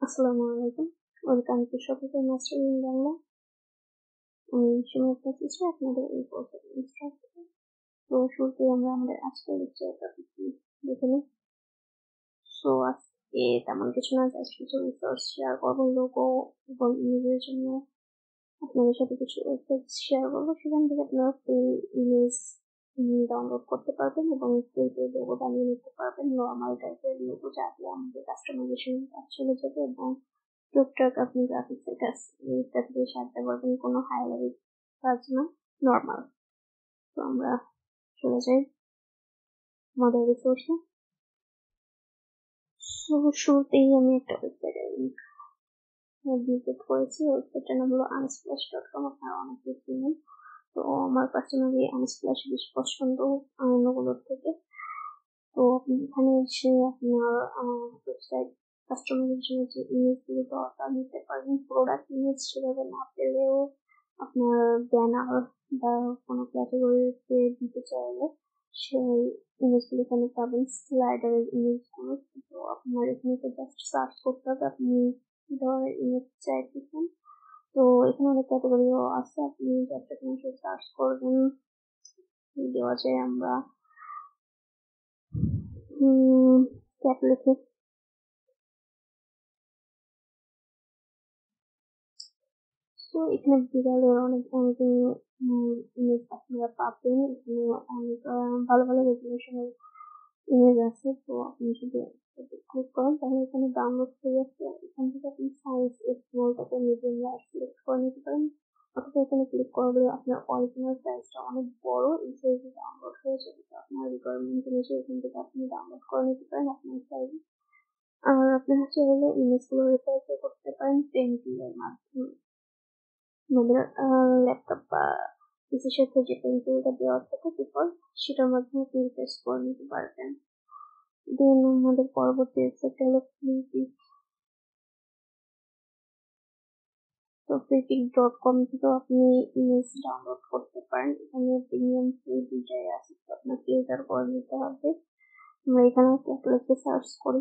আসসালামু আলাইকুম। Welcome to Shopify master in Bangla. আমি সুমি আছি আপনাদের এই কোর্সের ইনস্ট্রাক্টর। তো শুরুতে আমরা আমাদের আজকের লেকচার টপিকটি দেখে নিই। সো আজকে তেমন কিছু না, জাস্ট কিছু রিসোর্স শেয়ার করবো লোগো এবং ইমেজের জন্য আপনাদের সাথে কিছু ওয়েবসাইট শেয়ার করবো, সেখান থেকে আপনারা ফ্রি ইমেজ ডাউনলোড করতে পারবেন এবং ফ্রিতে লোগো বানিয়ে নিতে পারবেন। নর্মাল টাইপের লোগো যাতে আমাদের কাস্টমাইজেশন কাজ চলে যাবে এবং টুকটাক আপনি গ্রাফিক্সের কাজ এটা থেকে সারতে পারবেন, কোনো হাই লেভেল কাজ না, নর্মাল। তো আমরা চলে যাই আমাদের রিসোর্সে। শুরুতেই আমি একটা ওয়েবসাইটের ভিজিট করেছি। ওয়েবসাইটটার নাম হলো unsplash.com। আপনারা অনেকে চিনেন। তো আমার পার্সোনালি আনস্প্ল্যাশ বেশি পছন্দ অন্যগুলোর থেকে। তো আপনি এখানে এসে আপনার ওয়েবসাইট কাস্টমাইজেশনের যে ইমেজগুলো দরকার নিতে পারেন। প্রোডাক্ট ইমেজ সেভাবে না পেলেও আপনার ব্যানার বা কোনো ক্যাটাগরিতে দিতে চাইলে সেই ইমেজগুলো এখানে পাবেন, স্লাইডারের ইমেজগুলো। তো আপনার এখানে জাস্ট সার্চ করতে হবে আপনি কি ধরনের ইমেজ চাইতেছেন। তো এখানে অনেক ক্যাটাগরিও আছে, আপনি জাস্ট এখানে সার্চ করবেন। দেওয়া যায় আমরা ক্যাট লিখে। তো এখানে বিড়ালের অনেক ইমেজ আপনারা পাবেন। এখানে অনেক ভালো ভালো রেজুলেশনের ইমেজ আছে। তো আপনি যদি ক্লিক করেন তাহলে এখানে ডাউনলোড হয়ে যাচ্ছে। এখান থেকে আপনি সাইজ স্মল থেকে মিডিয়াম লার্জ সিলেক্ট করে নিতে পারেন, অথবা এখানে ক্লিক করলে আপনার অরিজিনাল সাইজটা অনেক বড়, এই সাইজে ডাউনলোড হয়ে যাবে। তো আপনার রিকোয়ারমেন্ট অনুযায়ী এখান থেকে আপনি ডাউনলোড করে নিতে পারেন আপনার সাইজে। আর আপনারা চাইলে ইমেজগুলো রিসাইকেল করতে পারেন পেন্টিং এর মাধ্যমে। আমাদের ল্যাপটপ বা পিসির সাথে যে পেন্সিলটা দেওয়া থাকে ডিফল্ট, সেটার মাধ্যমে আপনি রিপ্লেস করে নিতে পারবেন। দেন আমাদের পরবর্তী ওয়েবসাইট হলো ফ্লিপিক। তো ফ্লিপিক.com থেকেও আপনি ইমেজ ডাউনলোড করতে পারেন। এখানে প্রিমিয়াম ফ্রি দুইটাই আছে, তো আপনার ফিল্টার করে নিতে হবে। আমরা এখানে ক্যাটালগে সার্চ করি।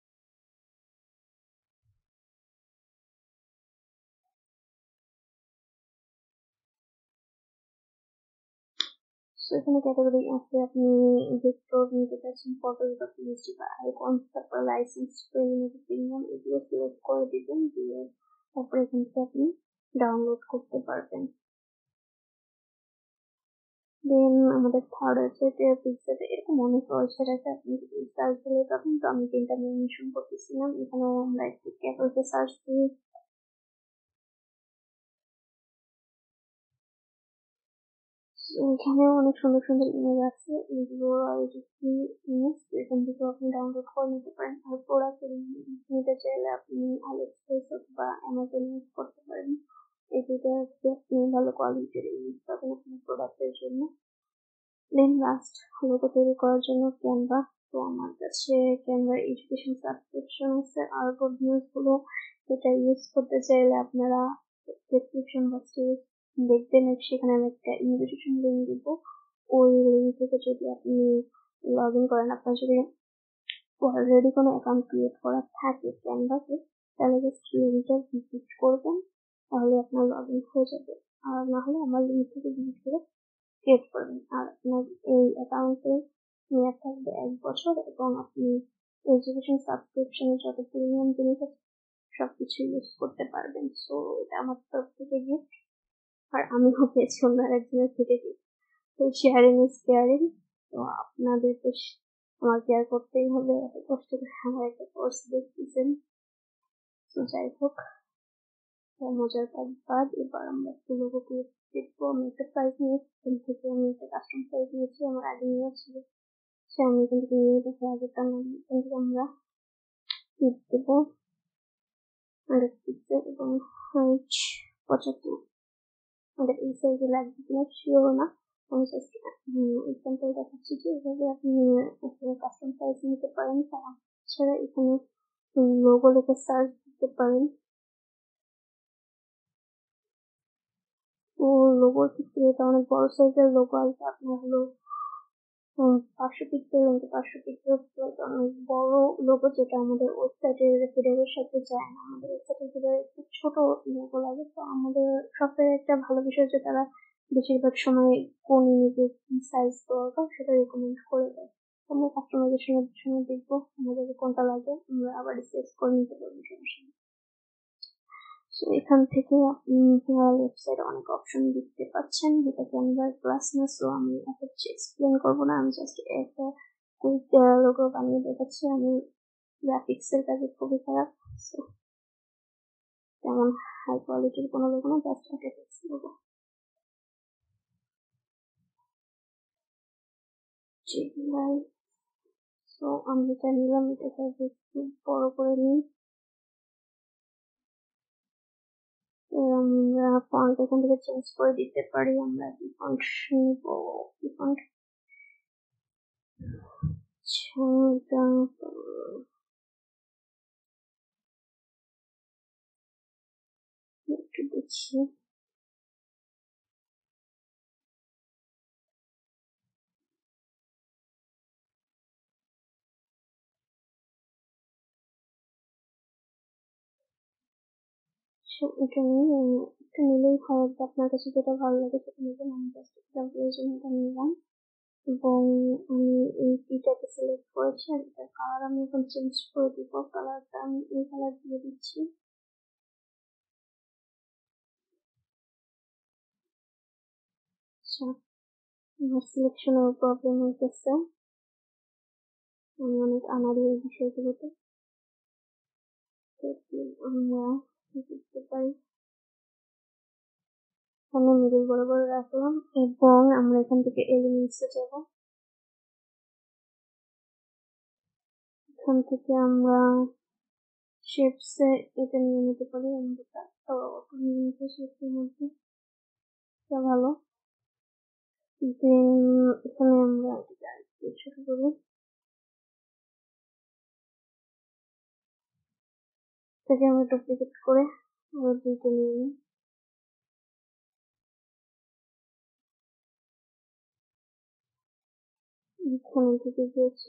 এখানে ক্যাটাগরি আছে, আপনি ভেক্টর নিতে চাচ্ছেন, ফটো বা পিএসডি বা আইকন, তারপর লাইসেন্স প্রিমিয়াম, এগুলো সিলেক্ট করে দিবেন, দিয়ে তারপর এখান থেকে আপনি ডাউনলোড করতে পারবেন। দেন আমাদের থার্ড ওয়েবসাইটে পিক্সেলে এরকম অনেক ওয়েবসাইট আছে, আপনি সার্চ দিলে পাবেন। তো আমি তিনটা মেনশন করতেছিলাম। এখানে আমরা একটু ক্যাটালগে সার্চ দিই। এখানে অনেক সুন্দর সুন্দর ইমেজ আছে, এগুলো ইমেজ এখান থেকে আপনি ডাউনলোড করে নিতে পারেন। আর প্রোডাক্ট নিতে চাইলে আপনি আলিএক্সপ্রেস অথবা অ্যামাজন ইউজ করতে পারেন। এই দুটো আপনি ভালো কোয়ালিটির ইমেজ পাবেন আপনার প্রোডাক্টের জন্য। দেন লাস্ট লোগো তৈরি করার জন্য ক্যানভা। তো আমার কাছে ক্যানভার এডুকেশন সাবস্ক্রিপশন আছে। আর ভিউজ গুলো এটা ইউজ করতে চাইলে আপনারা ডেসক্রিপশন বক্সে দেখবেন, সেখানে আমি একটা ইনভিটেশন লিঙ্ক দিব। ওই লিঙ্ক থেকে যদি আপনি লগ ইন করেন, আপনার যদি অলরেডি কোনো অ্যাকাউন্ট ক্রিয়েট করা থাকে ক্যানভাতে, তাহলে জাস্ট লিঙ্কটা ভিজিট করবেন, তাহলে আপনার লগ ইন হয়ে যাবে। আর না হলে আমার লিঙ্ক থেকে ভিজিট করে ক্রিয়েট করবেন। আর আপনার এই অ্যাকাউন্টে মেয়াদ থাকবে 1 বছর এবং আপনি এডুকেশন সাবস্ক্রিপশনের যত প্রিমিয়াম জিনিস আছে সবকিছু ইউজ করতে পারবেন। সো এটা আমার তরফ থেকে গিফট, আর আমিও পেয়েছি অন্য একজনের থেকে গিফট। তো শেয়ারিং ইজ কেয়ারিং। তো আপনাদের তো আমার কেয়ার করতেই হবে, এত কষ্ট করে আমার একটা কোর্স দেখতেছেন। তো যাই হোক, মজার বাদ এবার আমরা একটু লোগো ক্রিয়েট দেখবো। আমি একটা প্রাইস নিয়েছি, এখান থেকে আমি একটা কাস্টম প্রাইস নিয়েছি, আমার আগে নিয়ে ছিল, সে আমি এখান থেকে নিয়ে দেখে আগেটা নাম। এখান থেকে আমরা ক্লিক দেবো 100 পিক্সেল এবং হাইট 75। আমাদের এই সাইজে লাগবে কিনা শিওর না, আমি জাস্ট এক্সাম্পল দেখাচ্ছি যে এভাবে আপনি একটা কাস্টম প্রাইস নিতে পারেন। তাছাড়া এখানে লোগো লিখে সার্চ দিতে পারেন। ও লোগোর ক্ষেত্রে এটা অনেক বড় সাইজের লোগো আসবে, আপনার হলো 500 পিক্সেল into 500 পিক্সেল অনেক বড় লোগো, যেটা আমাদের ওয়েবসাইটের হেডারের সাথে যায় না। আমাদের ওয়েবসাইটের হেডারে একটু ছোট লোগো লাগে। তো আমাদের সফটওয়্যারের একটা ভালো বিষয় যে তারা বেশিরভাগ সময় কোন ইমেজের কি সাইজ দরকার সেটা রেকমেন্ড করে দেয়। আমরা কাস্টমাইজেশনের সময় দেখবো আমাদের কোনটা লাগে, আমরা আবার রিসার্চ করে নিতে পারবো, সমস্যা নেই। তো এখান থেকে আপনি ওয়েবসাইট অনেক অপশন দেখতে পাচ্ছেন, যেটা ক্যানভার ক্লাস না। সো আমি এত কিছু এক্সপ্লেন করবো না, আমি জাস্ট একটা কুইক লোগো বানিয়ে দেখাচ্ছি। আমি গ্রাফিক্সের কাজে খুবই খারাপ, সো তেমন হাই কোয়ালিটির কোনো লোগো না, জাস্ট একটা টেক্সট লোগো। সো আমি যেটা নিলাম এটাকে একটু বড় করে নিই। আমরা ফন্ট এখান থেকে চেঞ্জ করে দিতে পারি। আমরা কি ফন্ট নিব, কি ফন্ট একটু দেখছি। এটা নিলেই হয়, আপনার কাছে যেটা ভালো লাগে সেটা নেবেন। আমি জাস্ট এক্সাম্পলের জন্য এটা নিলাম এবং আমি এই পিটাকে সিলেক্ট করেছি। আর এটার কালার আমি এখন চেঞ্জ করে দিব, কালারটা আমি এই কালার দিয়ে দিচ্ছি। আচ্ছা, আমার সিলেকশনের প্রবলেম হইতেছে, আমি অনেক আনাড়ি এই বিষয়গুলোতে। আমরা দেখতে পারি আমি মিডল বরাবর রাখলাম এবং আমরা এখান থেকে এলিমেন্টসে যাব। এখান থেকে আমরা শেপসে এটা নিয়ে নিতে পারি। আমরা শেপসের মধ্যে ভালো। দেন এখানে আমরা ছোট করি, এটাকে আমরা ডুপ্লিকেট করে আবার দুইটা নিয়ে নিই। এখানে থেকে গিয়েছে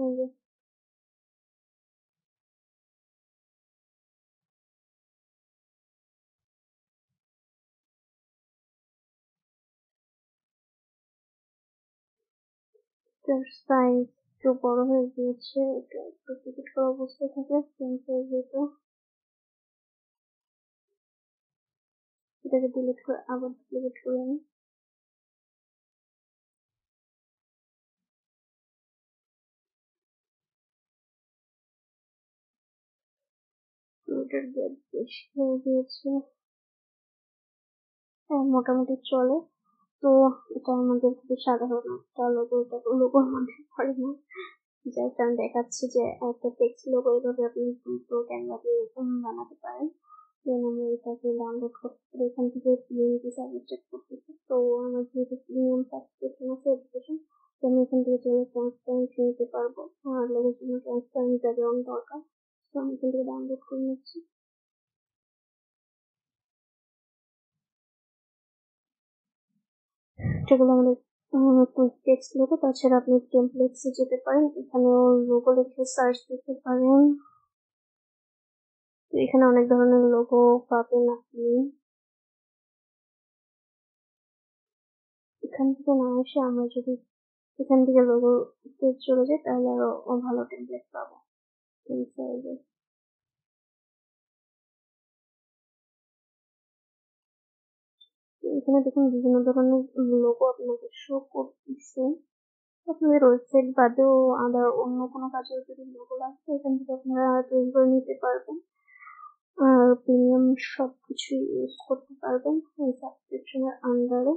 সাইজ একটু বড় হয়ে গিয়েছে, এটা ডুপ্লিকেট করা অবস্থায় থাকে। এটাকে ডিলিট করে আবার ডুপ্লিকেট করে নিই। এটার গ্যাপ বেশি হয়ে গিয়েছে, মোটামুটি চলে। তো এটা আমাদের খুবই সাধারণ একটা লোগো, এটা লোগোর মধ্যে পড়ে না। জাস্ট আমি দেখাচ্ছি যে একটা টেক্সট লোগো এইভাবে আপনি পুরো ক্যানভাতে বানাতে পারেন। দেন আমি এটাকে ডাউনলোড করতে পারি এখান থেকে, পিএনজি সাবজেক্ট করতেছি। তো আমার যেহেতু প্রিমিয়াম সাবস্ক্রিপশন আছে এডুকেশন, তো আমি এখান থেকে চলে ট্রান্সপারেন্ট নিতে পারবো। আমার লোগোর জন্য ট্রান্সপারেন্ট ব্যাকগ্রাউন্ড দরকার, তো আমি এখান থেকে ডাউনলোড করে নিচ্ছি। যেগুলো আমাদের টেক্সট লোগো। তাছাড়া আপনি টেমপ্লেটসে যেতে পারেন, এখানেও লোগো লিখে সার্চ দিতে পারেন। এখানে অনেক ধরনের লোগো পাবেন আপনি। এখান থেকে না এসে আমরা যদি এখান থেকে লোগো চলে যাই তাহলে আরো ভালো টেমপ্লেট পাবো এই সাইজে। এখানে দেখুন বিভিন্ন ধরনের লোগো আপনাকে শো করতেছে। আপনাদের ওয়েবসাইট বাদেও আদার অন্য কোনো কাজেও যদি লোগো লাগবে এখান থেকে আপনারা তৈরি করে নিতে পারবেন। আর প্রিমিয়াম সবকিছু ইউজ করতে পারবেন এই সাবস্ক্রিপশনের আন্ডারে।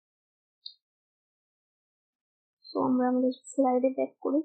তো আমরা আমাদের স্লাইডে ব্যাক করি।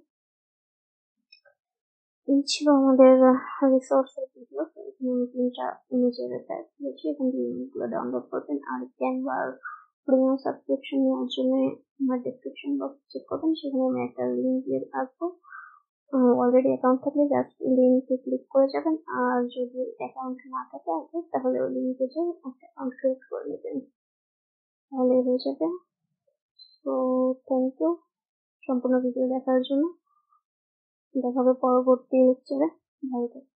এই ছিল আমাদের রিসোর্সের ভিডিও। এখানে আমি 3টা ইমেজের ট্যাগ দিয়েছি, এখান থেকে ইমেজগুলো ডাউনলোড করবেন। আর ক্যানভার প্রিমিয়াম সাবস্ক্রিপশন নেওয়ার জন্য আমার ডেসক্রিপশন বক্স চেক করবেন, সেখানে আমি একটা লিঙ্ক দিয়ে আসবো। অলরেডি অ্যাকাউন্ট থাকলে জাস্ট লিঙ্কে ক্লিক করে যাবেন, আর যদি অ্যাকাউন্ট না থাকে আগে তাহলে ওই লিঙ্কে যে একটা অ্যাকাউন্ট ক্রিয়েট করে নেবেন, তাহলে হয়ে যাবে। তো থ্যাংক ইউ। সম্পূর্ণ ভিডিও দেখার জন্য। দেখা হবে পরবর্তী লেকচারে। ভালো থাকবেন।